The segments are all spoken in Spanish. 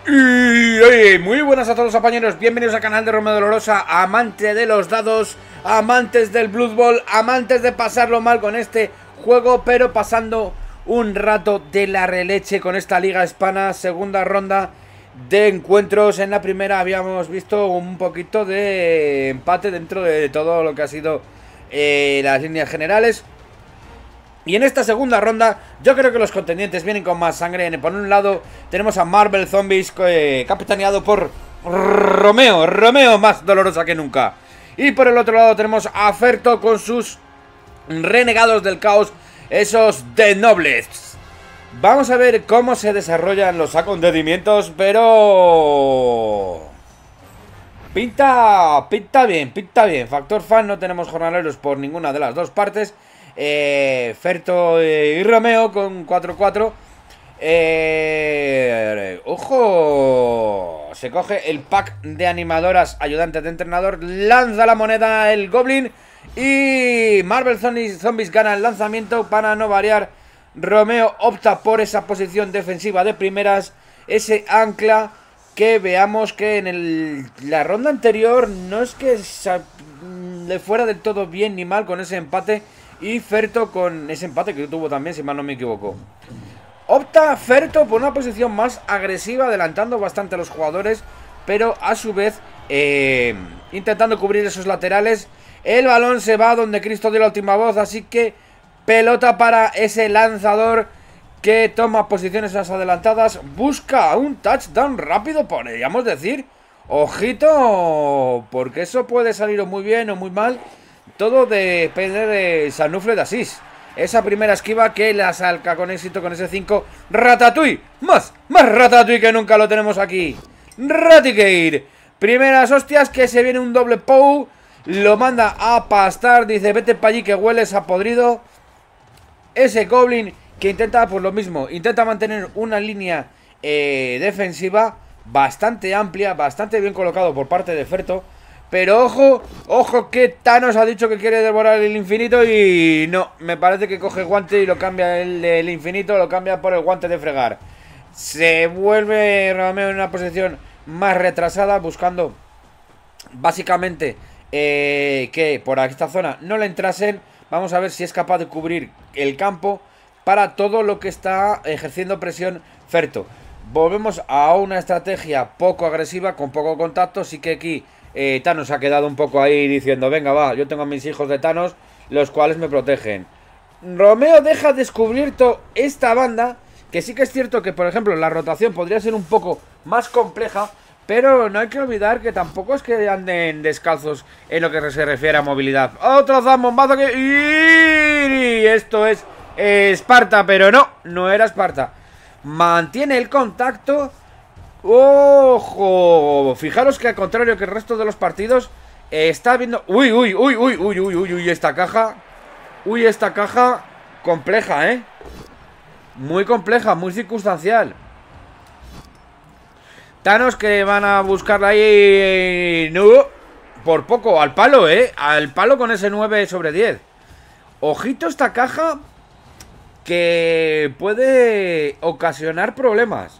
Y muy buenas a todos, compañeros, bienvenidos al canal de Romeo Dolorosa, amante de los dados, amantes del Blood Bowl, amantes de pasarlo mal con este juego, pero pasando un rato de la releche con esta Liga Hispana, segunda ronda de encuentros. En la primera habíamos visto un poquito de empate dentro de todo lo que ha sido las líneas generales. Y en esta segunda ronda yo creo que los contendientes vienen con más sangre. Por un lado tenemos a Marvel Zombies, capitaneado por Romeo más dolorosa que nunca. Y por el otro lado tenemos a Ferto con sus renegados del caos, esos The Nobles. Vamos a ver cómo se desarrollan los acontecimientos, pero pinta bien, pinta bien. Factor fan, no tenemos jornaleros por ninguna de las dos partes. Ferto y Romeo con 4-4. Ojo, se coge el pack de animadoras ayudantes de entrenador, lanza la moneda el Goblin y Marvel Zombies gana el lanzamiento. Para no variar, Romeo opta por esa posición defensiva de primeras, ese ancla que veamos que en la ronda anterior no es que le fuera del todo bien ni mal con ese empate. Y Ferto con ese empate que tuvo también, si mal no me equivoco. Opta Ferto por una posición más agresiva, adelantando bastante a los jugadores, pero a su vez intentando cubrir esos laterales. El balón se va donde Cristo dio la última voz, así que pelota para ese lanzador que toma posiciones más adelantadas. Busca un touchdown rápido, podríamos decir. Ojito, porque eso puede salir o muy bien o muy mal. Todo depende de Sanufle de Asís. Esa primera esquiva que la salca con éxito con ese 5. Ratatouille. Más Ratatouille que nunca lo tenemos aquí. Raticate. Primeras hostias que se viene un doble Pou. Lo manda a pastar. Dice vete para allí que hueles a podrido. Ese Goblin que intenta pues lo mismo. Intenta mantener una línea defensiva bastante amplia. Bastante bien colocado por parte de Ferto. Pero ojo que Thanos ha dicho que quiere devorar el infinito y no, me parece que coge el guante y lo cambia el infinito, lo cambia por el guante de fregar. Se vuelve Romeo en una posición más retrasada, buscando básicamente que por esta zona no le entrasen. Vamos a ver si es capaz de cubrir el campo para todo lo que está ejerciendo presión Ferto. Volvemos a una estrategia poco agresiva, con poco contacto, sí que aquí Thanos ha quedado un poco ahí diciendo venga va, yo tengo a mis hijos de Thanos, los cuales me protegen. Romeo deja descubierto esta banda, que sí que es cierto que por ejemplo la rotación podría ser un poco más compleja, pero no hay que olvidar que tampoco es que anden descalzos en lo que se refiere a movilidad. Otro zambombazo que... y esto es Esparta, pero no era Esparta. Mantiene el contacto. ¡Ojo! Fijaros que al contrario que el resto de los partidos está viendo... ¡Uy! Esta caja... Uy, esta caja compleja, ¿eh? Muy compleja, muy circunstancial. Thanos que van a buscarla ahí... No, por poco, al palo, ¿eh? Al palo con ese 9 sobre 10. Ojito esta caja que puede ocasionar problemas.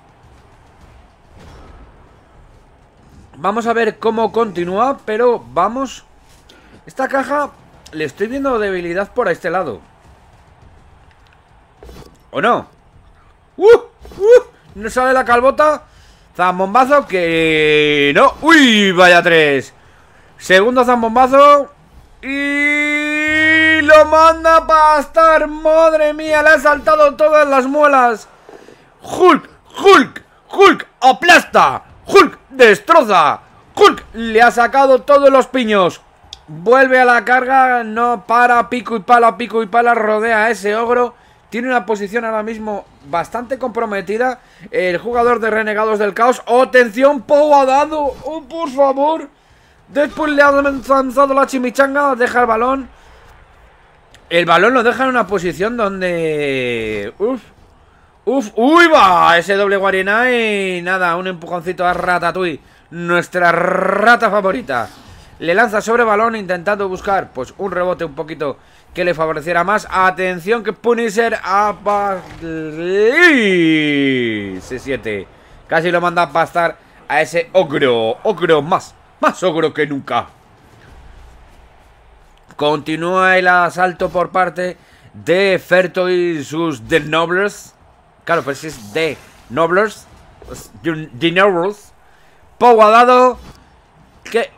Vamos a ver cómo continúa, pero vamos. Esta caja le estoy viendo debilidad por este lado. ¿O no? No sale la calbota. Zambombazo que... no. ¡Uy! Vaya 3. Segundo zambombazo. Y lo manda a pastar. Madre mía, le han saltado todas las muelas. Hulk aplasta. Hulk destroza. Hulk le ha sacado todos los piños. Vuelve a la carga. No para. Pico y pala. Rodea a ese ogro. Tiene una posición ahora mismo bastante comprometida el jugador de Renegados del Caos. ¡Atención! Pou ha dado. ¡Oh, por favor! Después le ha lanzado la chimichanga. Deja el balón. El balón lo deja en una posición donde... ¡Uy, va! Ese doble guarina y nada, un empujoncito a Ratatouille, nuestra rata favorita. Le lanza sobre balón intentando buscar pues un rebote un poquito que le favoreciera más. Atención que Punisher a C7. Casi lo manda a pastar a ese ogro. Ogro más ogro que nunca. Continúa el asalto por parte de Ferto y sus The Noblers. Claro, pues es The Noblers. The Noblers. Pou ha dado. Que...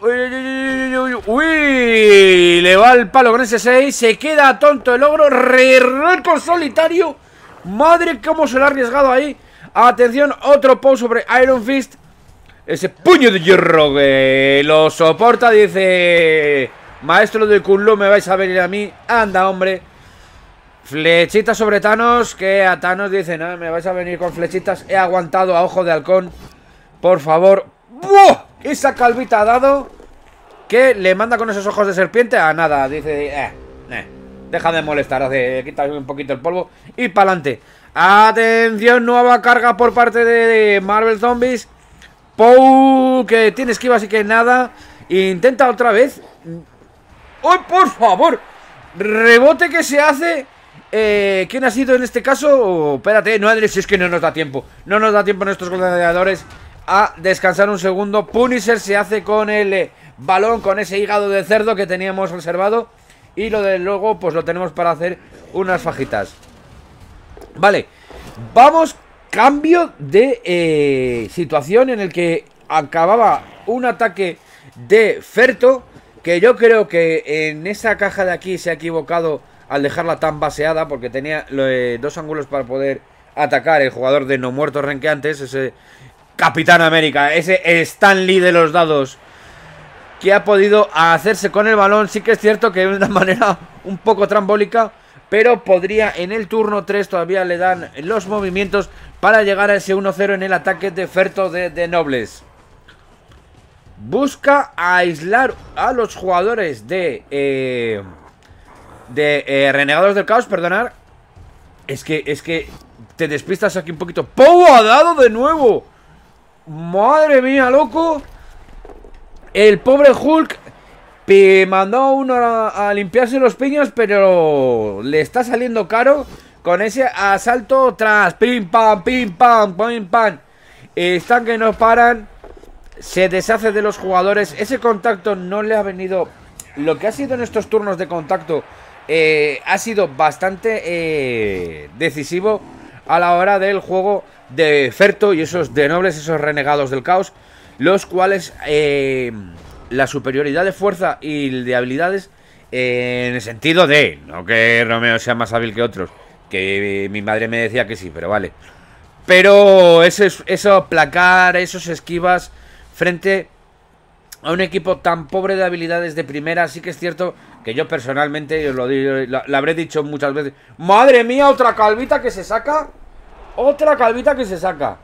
Uy, le va el palo con ese 6. Se queda tonto el ogro. Con solitario. Madre, cómo se lo ha arriesgado ahí. Atención, otro Pou sobre Iron Fist. Ese puño de hierro que lo soporta. Dice: maestro de Kunlun, me vais a venir a mí. Anda, hombre. Flechita sobre Thanos. Que a Thanos dice: no, me vais a venir con flechitas. He aguantado a ojo de halcón. Por favor. ¡Buah! Esa calvita ha dado. Que le manda con esos ojos de serpiente a nada. Dice: deja de molestar. Hace, quita un poquito el polvo. Y para adelante. Atención, nueva carga por parte de Marvel Zombies. Pou, que tiene esquiva, así que nada. Intenta otra vez. ¡Oh, por favor! Rebote que se hace. ¿Quién ha sido en este caso? Oh, espérate, no, si es que no nos da tiempo. No nos da tiempo a nuestros gladiadores a descansar un segundo. Punisher se hace con el balón, con ese hígado de cerdo que teníamos reservado. Y lo de luego, pues lo tenemos para hacer unas fajitas. Vale, vamos. Cambio de situación en el que acababa un ataque de Ferto, que yo creo que en esa caja de aquí se ha equivocado al dejarla tan baseada, porque tenía dos ángulos para poder atacar el jugador de no muertos renqueantes, ese Capitán América, ese Stan Lee de los dados, que ha podido hacerse con el balón. Sí que es cierto que de una manera un poco trambólica, pero podría en el turno 3 todavía le dan los movimientos para llegar a ese 1-0 en el ataque de Ferto de Nobles. Busca aislar a los jugadores de Renegados del Caos, perdonar. Es que te despistas aquí un poquito. ¡Pou ha dado de nuevo! ¡Madre mía, loco! El pobre Hulk mandó a uno a limpiarse los piños, pero le está saliendo caro con ese asalto tras pim pam, pim pam, pim pam. Están que no paran. Se deshace de los jugadores. Ese contacto no le ha venido. Lo que ha sido en estos turnos de contacto ha sido bastante decisivo a la hora del juego de Ferto y esos de Nobles, esos Renegados del Caos, los cuales la superioridad de fuerza y de habilidades, en el sentido de, no que Romeo sea más hábil que otros, que mi madre me decía que sí, pero vale, pero eso placar, esos esquivas frente a un equipo tan pobre de habilidades de primera. Sí que es cierto que yo personalmente, os lo habré dicho muchas veces, madre mía, otra calvita que se saca. Otra calvita que se saca.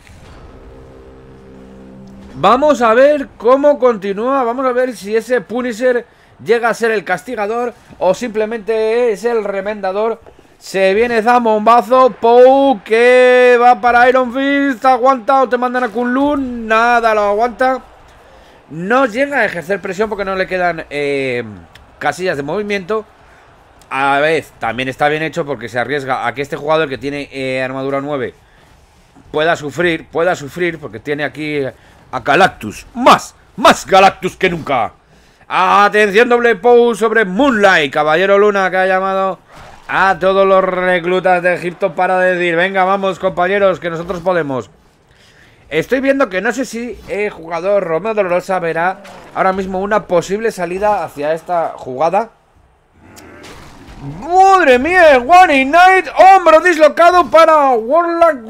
Vamos a ver cómo continúa. Vamos a ver si ese Punisher llega a ser el castigador o simplemente es el remendador. Se viene Zambombazo. Pou, que va para Iron Fist. Aguanta o te mandan a Kunlun. Nada, lo aguanta. No llega a ejercer presión porque no le quedan casillas de movimiento. A la vez, también está bien hecho porque se arriesga a que este jugador que tiene armadura 9 pueda sufrir, porque tiene aquí a Galactus. Más Galactus que nunca. Atención, doble Pou sobre Moonlight, Caballero Luna, que ha llamado a todos los reclutas de Egipto para decir: venga, vamos compañeros, que nosotros podemos. Estoy viendo que no sé si el jugador Romeo Dolorosa verá ahora mismo una posible salida hacia esta jugada. ¡Madre mía! One Night, hombro dislocado para Warlock.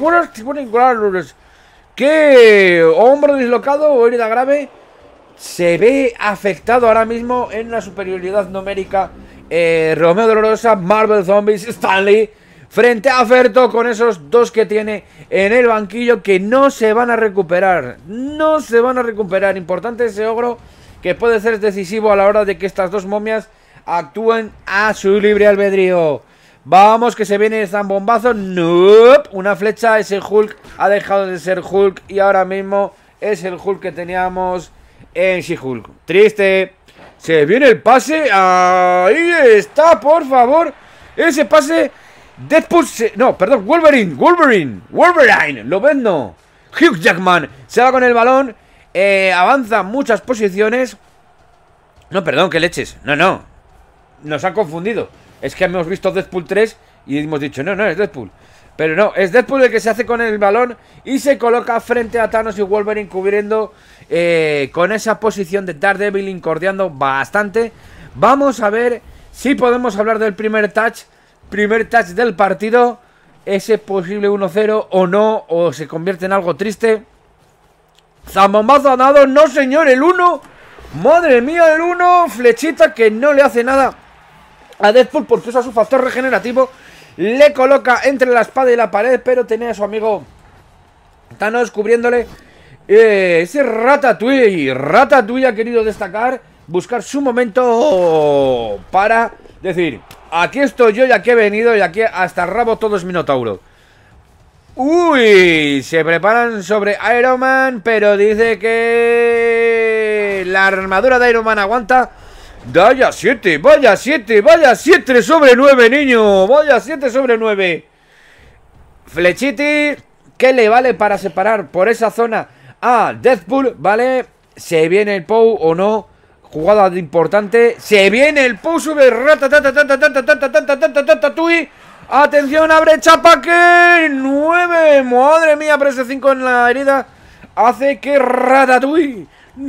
¿Qué? Hombro dislocado o herida grave. Se ve afectado ahora mismo en la superioridad numérica Romeo Dolorosa, Marvel Zombies, Stanley, frente a Ferto, con esos dos que tiene en el banquillo, que no se van a recuperar. No se van a recuperar. Importante ese ogro, que puede ser decisivo a la hora de que estas dos momias actúen a su libre albedrío. Vamos, que se viene el zambombazo. Nope. Una flecha. Ese Hulk ha dejado de ser Hulk y ahora mismo es el Hulk que teníamos en She-Hulk. Triste. Se viene el pase. Ahí está, por favor. Ese pase. Deadpool. No, perdón. Wolverine. Lo vendo. Hugh Jackman se va con el balón. Avanza muchas posiciones. No, perdón, que leches. No. Nos han confundido. Es que hemos visto Deadpool 3 y hemos dicho, no, es Deadpool. Pero no, es Deadpool el que se hace con el balón y se coloca frente a Thanos y Wolverine cubriendo con esa posición de Daredevil, incordiando bastante. Vamos a ver si podemos hablar del primer touch del partido. Ese posible 1-0 o no, o se convierte en algo triste. Zambombazo ha dado, no señor, el 1. Madre mía, el 1. Flechita que no le hace nada a Deadpool porque usa su factor regenerativo. Le coloca entre la espada y la pared, pero tenía a su amigo Thanos cubriéndole. Ese Ratatouille ha querido destacar, buscar su momento para decir, aquí estoy yo y aquí he venido y aquí hasta el rabo todo es Minotauro. Uy, se preparan sobre Iron Man, pero dice que la armadura de Iron Man aguanta. Vaya 7, vaya 7, vaya 7 sobre 9, niño. Vaya 7 sobre 9. Flechiti, que le vale para separar por esa zona a Deadpool, ¿vale? Se viene el Pou o no. Jugada importante. Se viene el Pou, sube Ratatouille. Atención, abre Chapaque. 9, madre mía, pero ese 5 en la herida hace que Ratatouille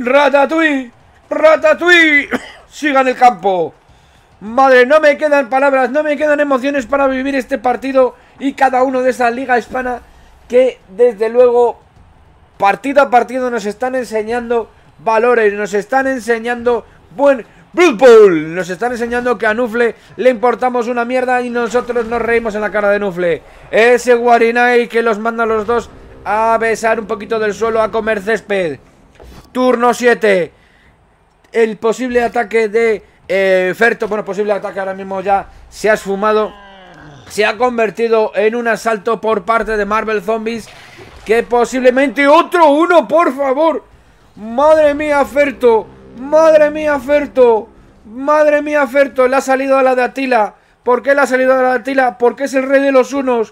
siga en el campo. Madre, no me quedan palabras, no me quedan emociones para vivir este partido y cada uno de esa liga hispana que desde luego partido a partido nos están enseñando valores, nos están enseñando buen Blood Bowl, nos están enseñando que a Nufle le importamos una mierda y nosotros nos reímos en la cara de Nufle. Ese Guarinai que los manda a los dos a besar un poquito del suelo, a comer césped. Turno 7. El posible ataque de Ferto, bueno, posible ataque ahora mismo ya se ha esfumado. Se ha convertido en un asalto por parte de Marvel Zombies. Que posiblemente otro uno, por favor. Madre mía, Ferto. Madre mía, Ferto. Madre mía, Ferto. Le ha salido a la de Attila. ¿Por qué le ha salido a la de Attila? Porque es el rey de los unos.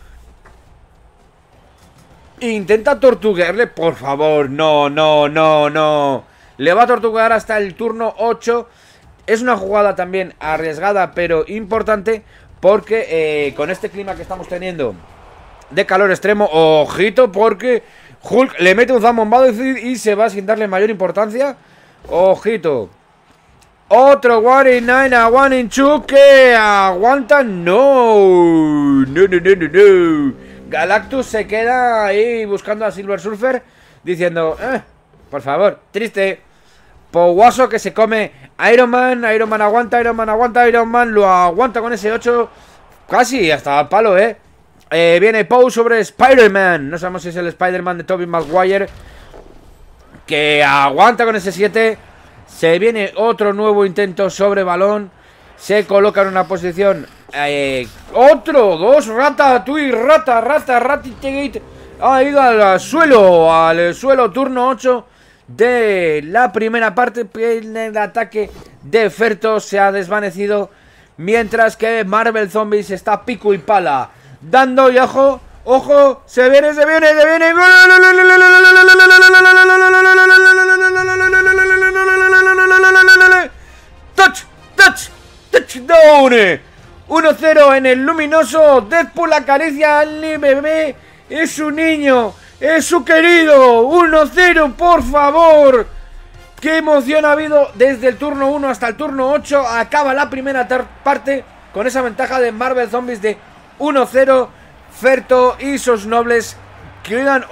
Intenta tortuguearle, por favor. No. Le va a tortuguear hasta el turno 8. Es una jugada también arriesgada, pero importante. Porque con este clima que estamos teniendo de calor extremo, ojito, porque Hulk le mete un zambombado y se va sin darle mayor importancia. Ojito. Otro 1-in-9 a 1-in-2 que aguanta. No. Galactus se queda ahí buscando a Silver Surfer, diciendo, por favor, triste. Powaso que se come Iron Man aguanta, Iron Man lo aguanta con ese 8. Casi hasta el palo, viene Poe sobre Spider-Man. No sabemos si es el Spider-Man de Tobey Maguire, que aguanta con ese 7. Se viene otro nuevo intento sobre balón. Se coloca en una posición. Otro, 2, Ratatouille ha ido al suelo, turno 8 de la primera parte. El ataque de Ferto se ha desvanecido, mientras que Marvel Zombies está pico y pala, dando y ojo, se viene. Touchdown. 1-0 en el luminoso. Deadpool acaricia al bebé. Es su niño, es su querido. 1-0, por favor. Qué emoción ha habido desde el turno 1 hasta el turno 8. Acaba la primera parte con esa ventaja de Marvel Zombies de 1-0. Ferto y sus nobles quedan.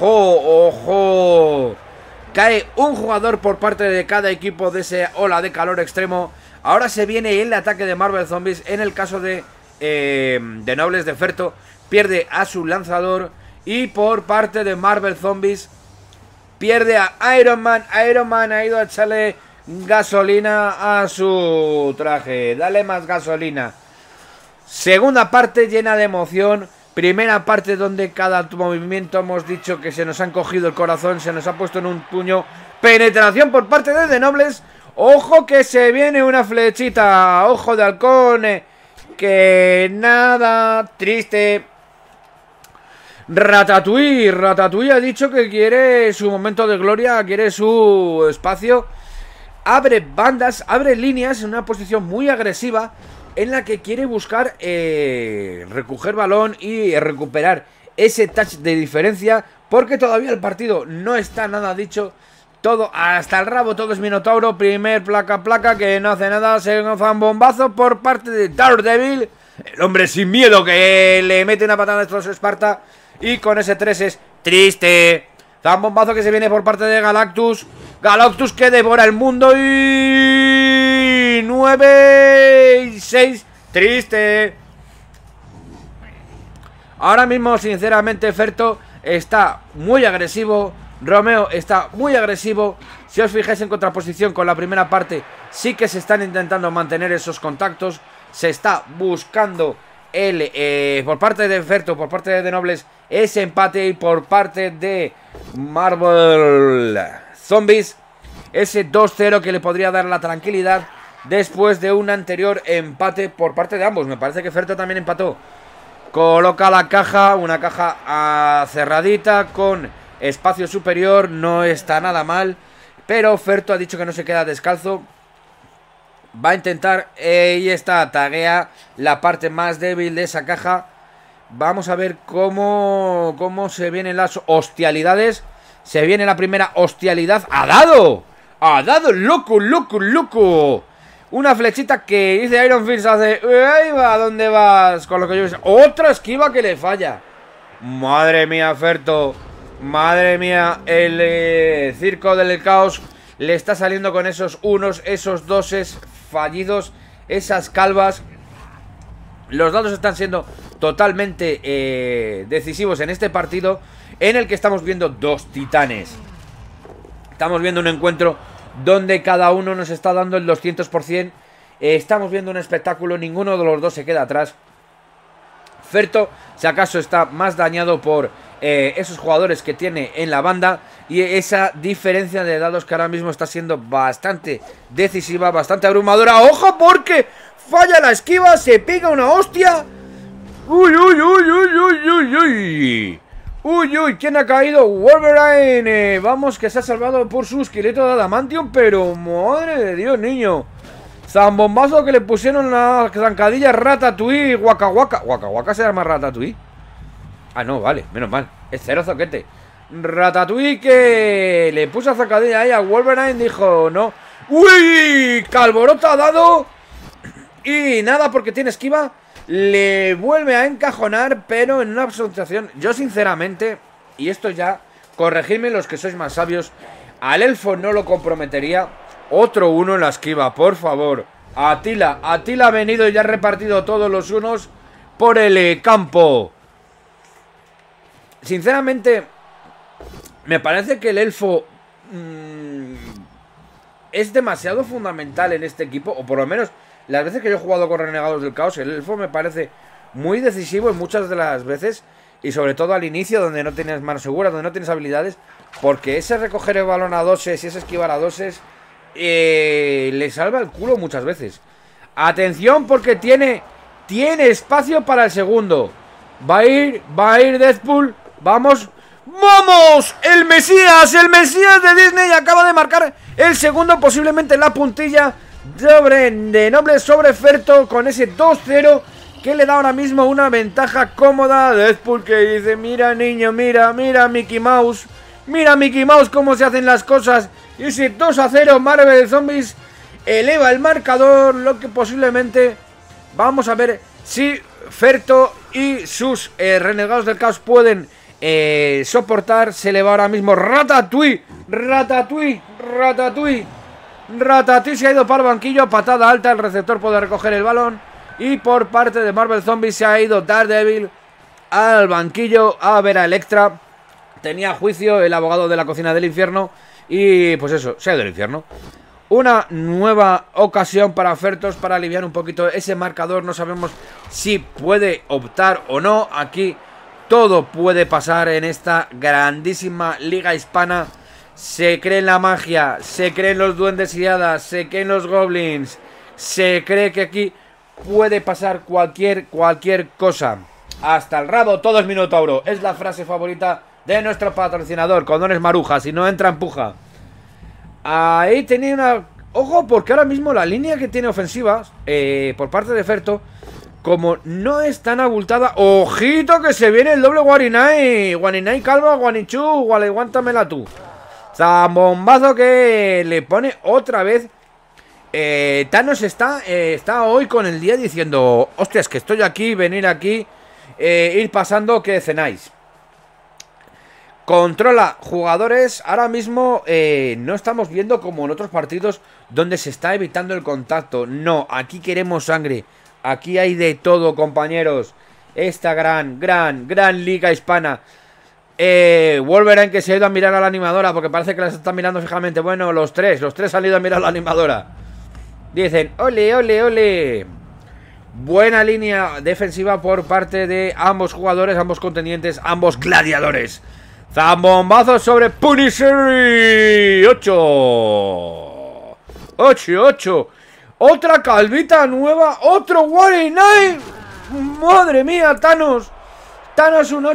Ojo. Cae un jugador por parte de cada equipo de esa ola de calor extremo. Ahora se viene el ataque de Marvel Zombies. En el caso de nobles de Ferto, pierde a su lanzador. Y por parte de Marvel Zombies, pierde a Iron Man. Iron Man ha ido a echarle gasolina a su traje. Dale más gasolina. Segunda parte llena de emoción. Primera parte donde cada movimiento hemos dicho que se nos han cogido el corazón, se nos ha puesto en un puño. Penetración por parte de The Nobles. Ojo que se viene una flechita. Ojo de halcón. Que nada, triste. Ratatouille. Ratatouille ha dicho que quiere su momento de gloria, quiere su espacio. Abre bandas, abre líneas en una posición muy agresiva en la que quiere buscar recoger balón y recuperar ese touch de diferencia, porque todavía el partido no está nada dicho. Todo, hasta el rabo, todo es Minotauro. Primer placa que no hace nada. Se lanza un bombazo por parte de Daredevil, el hombre sin miedo, que le mete una patada a estos Esparta. Y con ese 3 es triste. Da un bombazo que se viene por parte de Galactus. Galactus que devora el mundo. Y 9 y 6. Triste. Ahora mismo, sinceramente, Ferto está muy agresivo. Romeo está muy agresivo. Si os fijáis en contraposición con la primera parte, sí que se están intentando mantener esos contactos. Se está buscando por parte de Ferto, por parte de Nobles, ese empate. Y por parte de Marvel Zombies, ese 2-0 que le podría dar la tranquilidad después de un anterior empate por parte de ambos. Me parece que Ferto también empató. Coloca la caja, una caja cerradita con espacio superior, no está nada mal. Pero Ferto ha dicho que no se queda descalzo. Va a intentar, y está, taguea la parte más débil de esa caja. Vamos a ver cómo se vienen las hostialidades. Se viene la primera hostialidad. ¡Ha dado! ¡Ha dado! ¡Loco, loco, loco! Una flechita que dice Iron Fist, hace... ¡Ahí va! ¿Dónde vas? Con lo que yo... ¡Otra esquiva que le falla! ¡Madre mía, Ferto! ¡Madre mía! El circo del caos le está saliendo con esos unos, esos doses fallidos, esas calvas. Los dados están siendo totalmente decisivos en este partido, en el que estamos viendo dos titanes. Estamos viendo un encuentro donde cada uno nos está dando el 200%. Estamos viendo un espectáculo, ninguno de los dos se queda atrás. Ferto, si acaso, está más dañado por esos jugadores que tiene en la banda y esa diferencia de dados que ahora mismo está siendo bastante decisiva, bastante abrumadora. ¡Ojo! Porque falla la esquiva, se pega una hostia. ¡Uy, uy, uy, uy, uy, uy, uy! ¡Uy, uy! ¿Quién ha caído? Wolverine. Vamos, que se ha salvado por su esqueleto de adamantium, pero madre de Dios, niño. Zambombazo que le pusieron la zancadilla Ratatouille. Waka Waka. Waka Waka se llama Ratatouille. Ah, no, vale, menos mal. Es cero zoquete. Ratatouille que le puso a zancadilla ahí a Wolverine. Dijo, no. ¡Uy! Calborota ha dado. Y nada, porque tiene esquiva. Le vuelve a encajonar, pero en una situación... Yo sinceramente, y esto ya, corregidme los que sois más sabios, al elfo no lo comprometería. Otro uno en la esquiva, por favor. Atila ha venido y ha repartido todos los unos por el campo. Sinceramente, me parece que el elfo es demasiado fundamental en este equipo, o por lo menos las veces que yo he jugado con Renegados del Caos, el elfo me parece muy decisivo en muchas de las veces, y sobre todo al inicio, donde no tienes manos seguras, donde no tienes habilidades, porque ese recoger el balón a doses y ese esquivar a doses le salva el culo muchas veces. Atención, porque tiene espacio para el segundo. Va a ir Deadpool. Vamos, ¡vamos! ¡El Mesías! ¡El Mesías de Disney! Acaba de marcar el segundo, posiblemente la puntilla de Nobles sobre Ferto, con ese 2-0 que le da ahora mismo una ventaja cómoda. Deadpool que dice, mira niño, mira Mickey Mouse. Mira Mickey Mouse cómo se hacen las cosas. Y ese 2-0, Marvel Zombies eleva el marcador, lo que posiblemente... Vamos a ver si Ferto y sus Renegados del Caos pueden soportar. Se le va ahora mismo Ratatouille se ha ido para el banquillo, patada alta, el receptor puede recoger el balón. Y por parte de Marvel Zombies se ha ido Daredevil al banquillo a ver a Electra. Tenía juicio el abogado de la cocina del infierno y pues eso, se ha ido al infierno. Una nueva ocasión para Fertos para aliviar un poquito ese marcador. No sabemos si puede optar o no. Aquí todo puede pasar en esta grandísima liga hispana. Se cree en la magia, se cree en los duendes y hadas, se cree en los goblins. Se cree que aquí puede pasar cualquier cosa. Hasta el rabo, todo es Minotauro. Es la frase favorita de nuestro patrocinador, Condones Maruja. Si no entra, empuja. Ahí tenía una... Ojo, porque ahora mismo la línea que tiene ofensivas por parte de Ferto, como no es tan abultada... ¡Ojito que se viene el doble Guarinay! Guarinay calva, Guanichú, guantámela tú. Zambombazo que le pone otra vez. Thanos está hoy con el día diciendo: hostias, que estoy aquí, venir aquí, ir pasando, que cenáis. Controla jugadores. Ahora mismo no estamos viendo como en otros partidos donde se está evitando el contacto. No, aquí queremos sangre. Aquí hay de todo, compañeros. Esta gran liga hispana. Wolverine, que se ha ido a mirar a la animadora, porque parece que las está mirando fijamente. Bueno, los tres han ido a mirar a la animadora. Dicen: ole, ole, ole. Buena línea defensiva por parte de ambos jugadores, ambos contendientes, ambos gladiadores. Zambombazo sobre Punisher. 8. Otra calvita nueva. Otro Warrior Knight. Madre mía, Thanos. Thanos un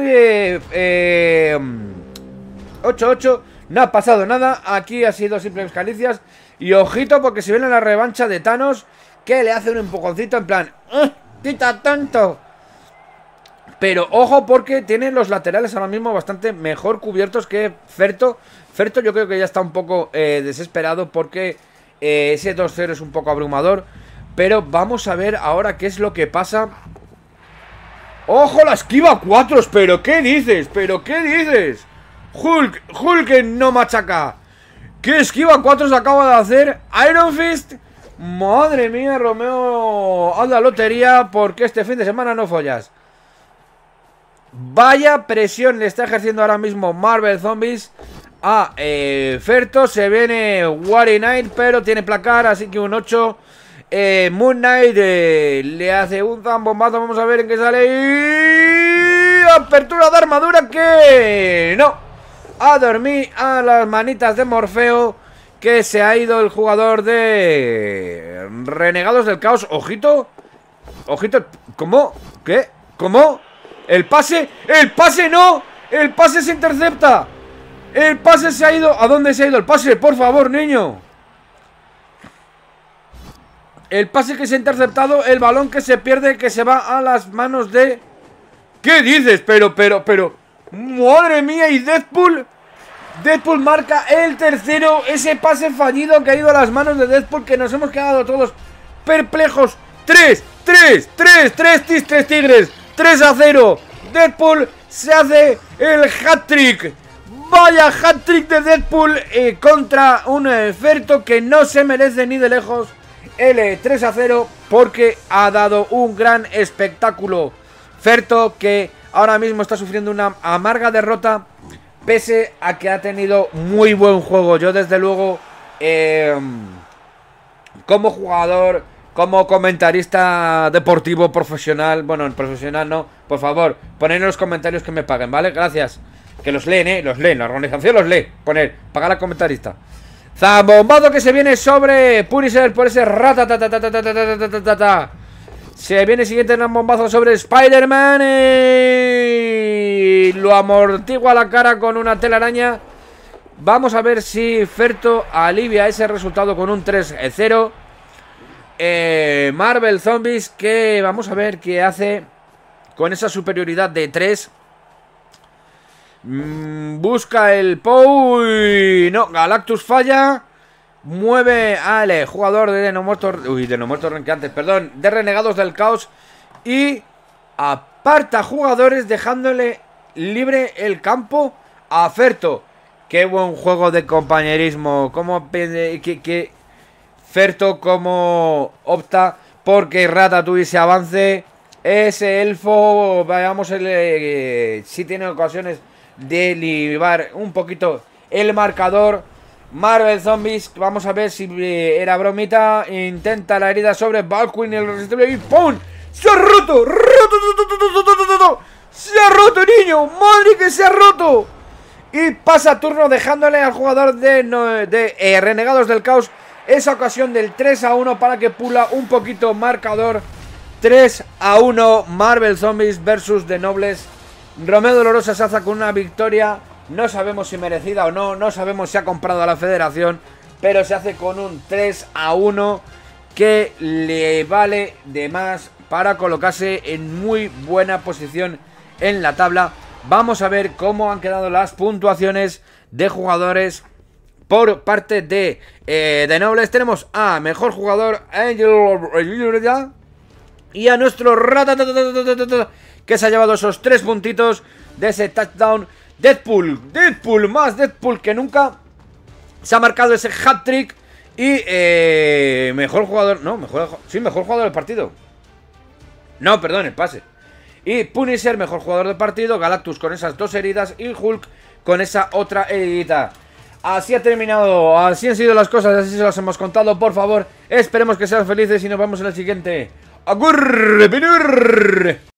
8. No ha pasado nada. Aquí ha sido simples caricias. Y ojito, porque si viene la revancha de Thanos, que le hace un empujoncito en plan: quita tanto. Pero ojo, porque tiene los laterales ahora mismo bastante mejor cubiertos que Ferto. Ferto yo creo que ya está un poco desesperado, porque ese 2-0 es un poco abrumador. Pero vamos a ver ahora qué es lo que pasa. ¡Ojo, la esquiva 4! ¿Pero qué dices? Hulk no machaca. ¿Qué esquiva 4 se acaba de hacer? Iron Fist. Madre mía, Romeo, haz la lotería, porque este fin de semana no follas. Vaya presión le está ejerciendo ahora mismo Marvel Zombies a Ferto. Se viene Warrior Knight, pero tiene placar, así que un 8. Moon Knight le hace un zambombazo. Vamos a ver en qué sale. Y... apertura de armadura, que no. A dormir a las manitas de Morfeo, que se ha ido el jugador de Renegados del Caos. Ojito. ¿Cómo? ¿Qué? ¿Cómo? El pase no. El pase se intercepta. El pase se ha ido. ¿A dónde se ha ido el pase? Por favor, niño. El pase que se ha interceptado. El balón que se pierde, que se va a las manos de... ¿Qué dices? Pero madre mía, y Deadpool marca el tercero. Ese pase fallido que ha ido a las manos de Deadpool, que nos hemos quedado todos perplejos. 3 tigres. 3-0. Deadpool se hace el hat-trick. Vaya hat-trick de Deadpool contra un Ferto que no se merece ni de lejos el 3-0, porque ha dado un gran espectáculo. Ferto, que ahora mismo está sufriendo una amarga derrota, pese a que ha tenido muy buen juego. Yo desde luego, como jugador, como comentarista deportivo profesional, bueno, profesional no, por favor, poned en los comentarios que me paguen, ¿vale? Gracias. Que los leen, la organización los lee. Poner, pagar al comentarista. Zambombazo que se viene sobre Punisher por ese rata. Se viene siguiente un bombazo sobre Spider-Man. Lo amortigua la cara con una telaraña. Vamos a ver si Ferto alivia ese resultado con un 3-0. Marvel Zombies, que vamos a ver qué hace con esa superioridad de 3. Busca el Pou. No, Galactus falla. Mueve al jugador de No Muertos. Uy, de No Muertos Renqueantes, perdón, de Renegados del Caos. Y aparta jugadores, dejándole libre el campo a Ferto. Qué buen juego de compañerismo. Como que Ferto como opta porque Ratatouille se avance. Ese elfo, veamos, si tiene ocasiones de librar un poquito el marcador. Marvel Zombies, vamos a ver si era bromita. Intenta la herida sobre Valkyrie, el resistible, y ¡pum! ¡Se ha roto! ¡Se ha roto, niño! ¡Madre que se ha roto! Y pasa turno, dejándole al jugador de Renegados del Caos esa ocasión del 3-1 para que pula un poquito marcador 3-1 Marvel Zombies versus The Nobles. Romeo Dolorosa se hace con una victoria, no sabemos si merecida o no, no sabemos si ha comprado a la federación, pero se hace con un 3-1 que le vale de más para colocarse en muy buena posición en la tabla. Vamos a ver cómo han quedado las puntuaciones de jugadores por parte de Nobles. Tenemos a mejor jugador Angel y a nuestro Ratatatata, que se ha llevado esos 3 puntitos de ese touchdown. Deadpool, más Deadpool que nunca. Se ha marcado ese hat-trick. Y mejor jugador, no, mejor jugador del partido. No, perdón, el pase. Y Punisher, mejor jugador del partido. Galactus con esas 2 heridas. Y Hulk con esa otra heridita. Así ha terminado, así han sido las cosas, así se las hemos contado. Por favor, esperemos que sean felices y nos vemos en el siguiente. ¡Agur!